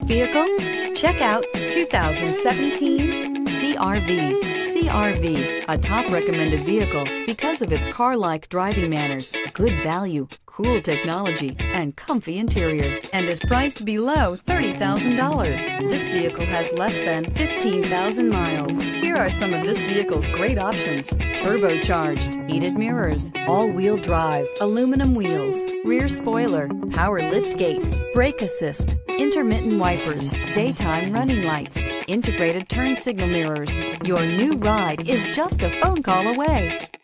vehicle? Check out 2017 CR-V. CR-V, a top recommended vehicle because of its car-like driving manners, good value, cool technology, and comfy interior, and is priced below $30,000. This vehicle has less than 15,000 miles. Here are some of this vehicle's great options: turbocharged, heated mirrors, all-wheel drive, aluminum wheels, rear spoiler, power lift gate, brake assist, intermittent wipers, daytime running lights, integrated turn signal mirrors. Your new ride is just a phone call away.